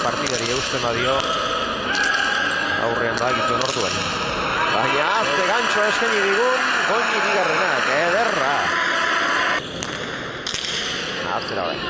partidari eusten badio aurrean da gizuen orduan. Baina azte gantxo eskaini digun Goñi bigarrenak, ederra. Atzera bai.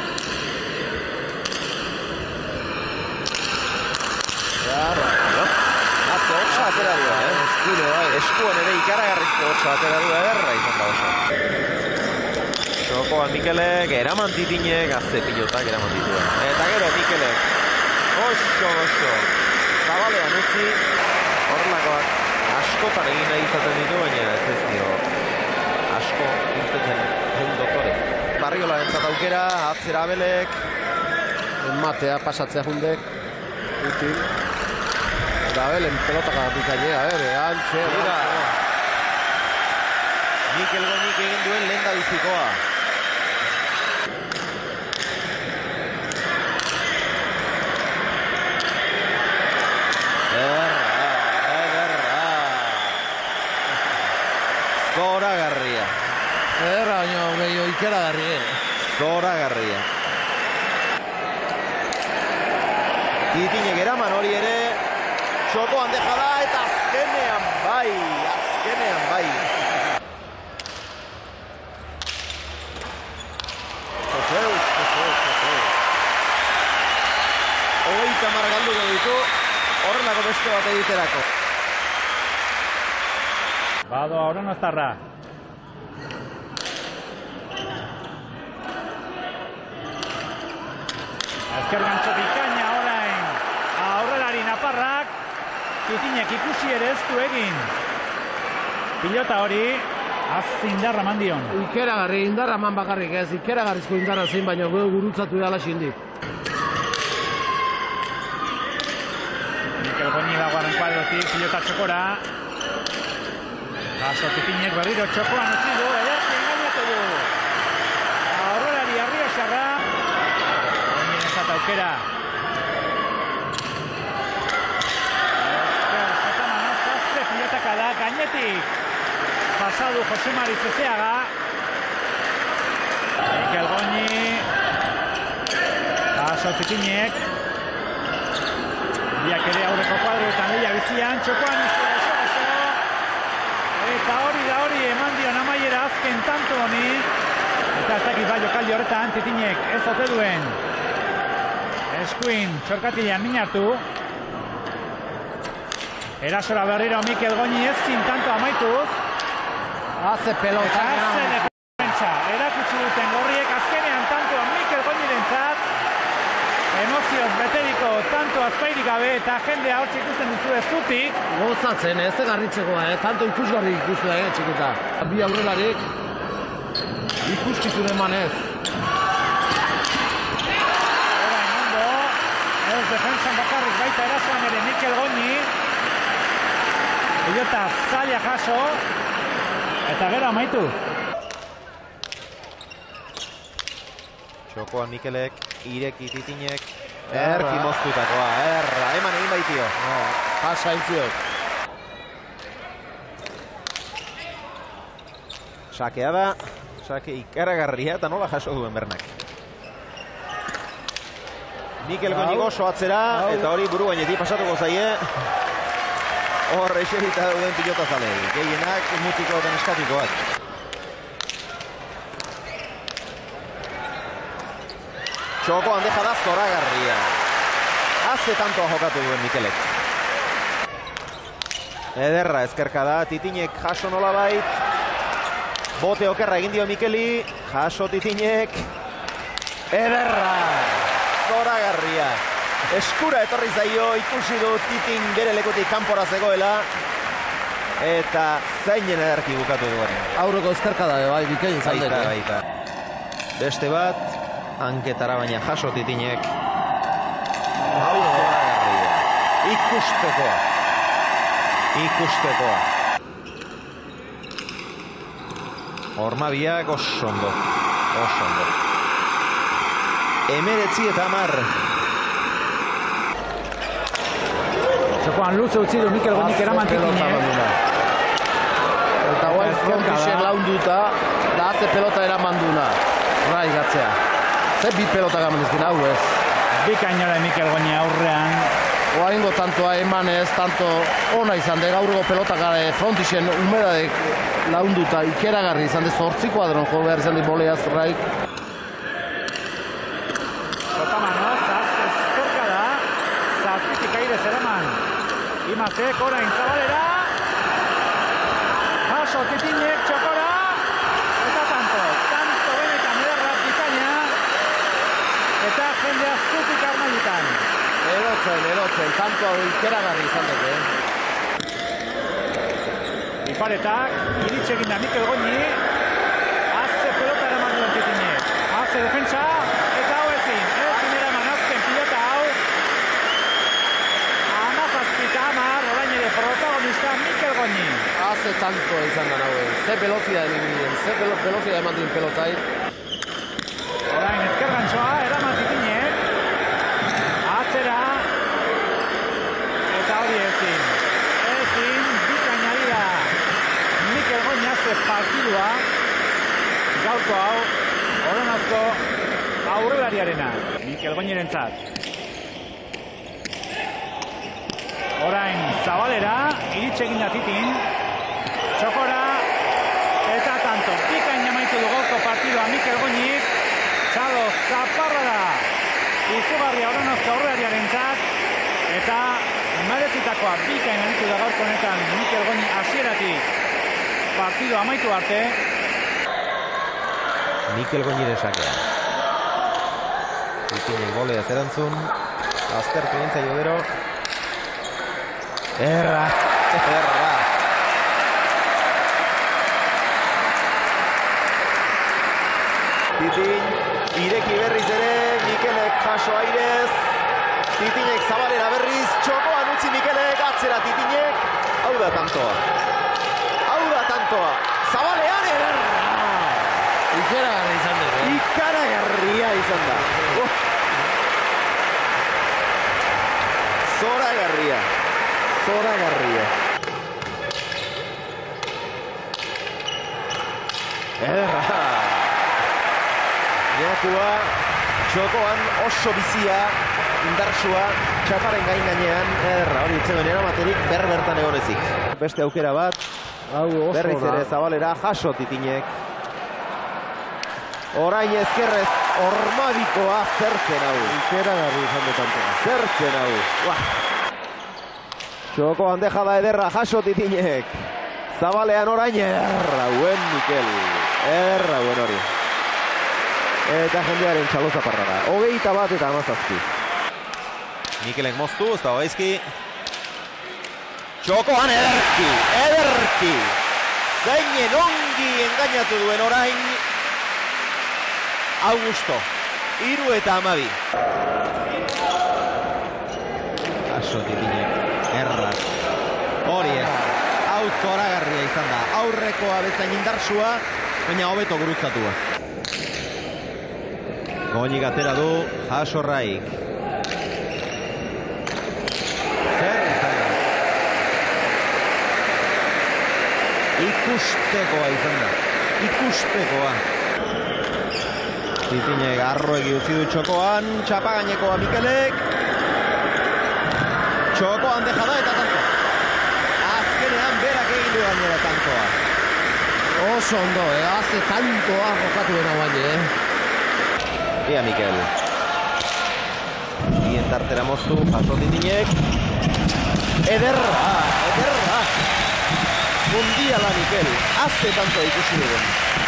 Atzo hotxa atera du, eskuan ere ikaragarrizko hotxa atera du, ederra izan da oso. Txokoan Mikelek, eraman Titinek, azte pilotak eraman dituen. Eta gero Mikelek, oso, zabalean utzi, horrelakoak askotan egin nahi izaten ditu, baina ez dio asko irteten den doktore. Barriola entzat aukera, atzera Abelek. Matea, pasatzea jundek. Util. Eta Abelen pelotaka bikainea, antxe. Mikel Goñik egin duen lehen da bizikoa. Zoragarria. Ederra, baina gehiago ikeragarri. Zoragarria. Titinek eraman hori ere. Txokoan deja da eta azkenean bai. Hogeita hamar galduko ditu, horrelako beste bat egiterako. Bado, ahora no estará. Ezker gantxo bikaina orain. Aurrelari naparrak. Titinek ikusi ere ez du egin. Pilota hori, indarra eman dion. Ikeragarri, indarra eman bakarrik ez, ikeragarrizko indarra zein, baina gurutzatu dela xindik. Mikel Goñi dagoaren kuadrotik, pilota txokora. Gaso Titinek berriro txokoan utzi du, ederki engainatu du. Aurrelari Arriaxarra. Goñi ezat aukera. Pilotaka da, gainetik. Pasadu Jose Mari Zezeaga. Mikel Goñi. Gaso Titinek. Biak ere aurreko kuadroetan lehia bizian, txokoan oso. Eta hori eman dion amaiera azken tanto honi. Eta ez dakit bai jokaldi horretan Titinek ez ote duen. Eskuin txorkatilean min hartu. Erasora berriro Mikel Goñi ezin tanto amaituz. Haze pelota. Haze defentsa. Erakutsi duten gorriek azkenean tantoa Mikel Goñirentzat. Emozioz beteriko tanto azpairik gabe eta jendea hor ikusten duzu ez zutik. Gozatzen, ez da garritzekoa, tanto ikusgarri ikustu da, txikuta. Bi aurrelarik ikuskizun emanez. Orain ondo, ez defensan bakarrik baita erasoan ere Mikel Goñi. Pilota zaila jaso, eta gero amaitu. Txokoan Mikelek, ireki Titinek, erki moztutakoa, eman egin baitio. Pasa intziok. Sakea da, sake ikaragarria eta nola jaso duen Bernak. Mikel Goñi oso atzera, eta hori buru gainetik pasatuko zaie. Hor eserita dauden pilota zalei, gehienak mutiko den eskatikoak. Txokoan deja da zoragarria. Haze tantoa jokatu duen Mikelek. Ederra ezkerka da, Titinek jaso nolabait. Bote okerra egin dio Mikeli, jaso Titinek. Ederra, zoragarria. Eskura etorri zaio, ikusi du Titin bere lekutik kanpora zegoela. Eta zainen ederki bukatu duen. Aurreko ezkerka da, bai, bikain zaldek. Baita. Beste bat, hanketara baina jaso Titinek. Hau zoragarria. Ikustekoa. Hormabiak oso ondo. 19 eta 10. Txokoan luze utzi du Mikel Goñik eraman Titinek. Eta guain Goñik launduta, da haze pelota eraman duna. Rai gatzea. Ze bi pelota gaman izkin hau ez. Bikainora Mikel Goñi aurrean. Oaingo tantoa emanez, tanto ona izan de gaurgo pelotak frontixen humedadek launduta ikeragarri izan de 8 kuadron jo behar izan de boleaz raik. Sotamano, zaz eskerka da, zazpitik aire zeraman. Imazek orain Zabalera. Jaso Titinek txokora. Eta tanto benetan ederra bikaina. Eta jendea zutik armailutan. Erotzen, tanto hau ikeragarri izan dute. Iparetak, iritsi egin da Mikel Goñi. Haze pelota eraman duen Titinek. Haze defentsa, eta hau ezin eraman azken pilota hau. Amazazpita amar, orain ere protagonista Mikel Goñi. Haze tanto izan da naue. Ze velozidad egin, ze velozidad eman duen pelotai. Orain ezker gantxoa, eraman Titinek. Atzera. Eta hori ezin, bikaina dira Mikel Goñi haze partidua. Gaurko hau, oronazko aurrelariarena, Mikel Goñirentzat. Orain Zabalera, iritsi egin da Titin. Txokora, eta tanto, bikaina maitu du gaurko partidua Mikel Goñik. Txalo zaparra da, izugarria oronazko aurrelariarentzat. Eta merezitakoa bikain aritu da gaurko honetan Mikel Goñi hasieratik partido amaitu arte. Mikel Goñiren sakea. Titinek bolea zerantzun. Aztertu nintzen jodero. Erra. Titin, ireki berriz ere, Mikelek jaso airez. Titinek Zabalera berriz, txokoan utzi Mikelek, atzera Titinek. Hau da tantoa. Zabalean ederra. Ikeragarri izan dute. Ikaragarria izan da. Zoragarria. Ederra. Jakua, txokoan oso bizia, indartsua, txaparen gainean, ederra, hori utzen duen eramaterik berbertan egon ezik. Beste aukera bat, berriz ere Zabalera, jaso Titinek. Orain ezkerrez, ormabikoa zertzen hau. Ikeragarri izan dutantea. Zertzen hau. Txokoan deja da ederra, jaso Titinek. Zabalean orain ederra, buen Mikel. Ederra, buen hori. Eta jendearen txaloza parrara. 21 eta 17. Mikelek moztu, ez da gaizki. Txokoan ederki. Zeinen ongi engainatu duen orain. Augusto. 3 eta 12. Aso Titinek. Erraz. Hori ez. Hau zoragarria izan da. Aurrekoa bezain indartsua, baina hobeto gurutzatua. Goñik atera du, jaso Raik. Zer izan da. Ikustekoa izan da. Titinek arroegi utzi du txokoan, txapagainekoa Mikelek. Txokoan deja da eta tanto. Azkenean berak egin du gainera tantoa. Oso ondo, haze tantoa jokatu dena guain, Ia Mikel. Bien tartera moztu, jaso Titinek. Ederra. Mundiala Mikel. Haze tanto ikusi dugu.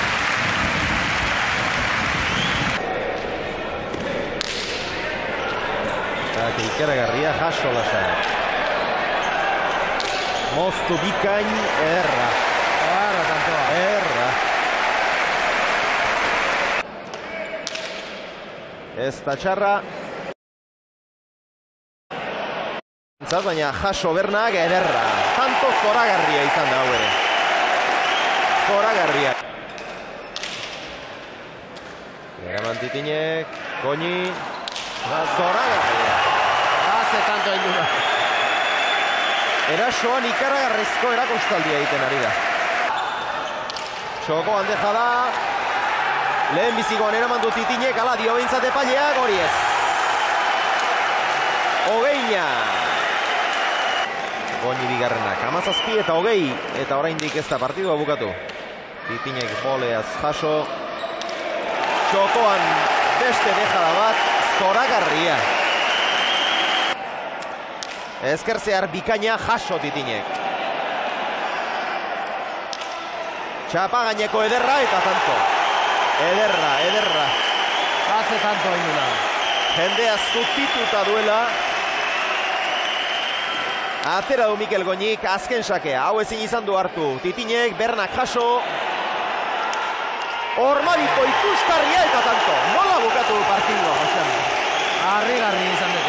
Ikeragarria jaso lasa. Moztu bikain, ederra. Ez da txarra. Baina jaso Bernak ederra. Tanto zoragarria izan da hau ere. Zoragarria. Eraman Titinek, Goñi. Zoragarria. Haze tanto indura. Erasoan ikaragarrizko erakostaldia egiten ari da. Txokoan deja da. Lehen bizikoan eraman du Titinek, ala dio behintzat epaileak, hori ez. hogeina. Goñi bigarrenak, 17 eta hogei, eta oraindik ez da partidua bukatu. Titinek boleaz jaso. Txokoan beste dejada bat, zoragarria. Ezkertzear bikaina jaso Titinek. Txapa gaineko ederra eta tanto. Ederra. Hace tanto hainuna. Jendea zutituta duela. Atera du Mikel Goñik, azken sakea, hau ezin izan du hartu. Titinek, Bernak jaso. Ormabiko ikuskarria eta tanto. Nola bukatu partidua, Josean? Harrigarri izan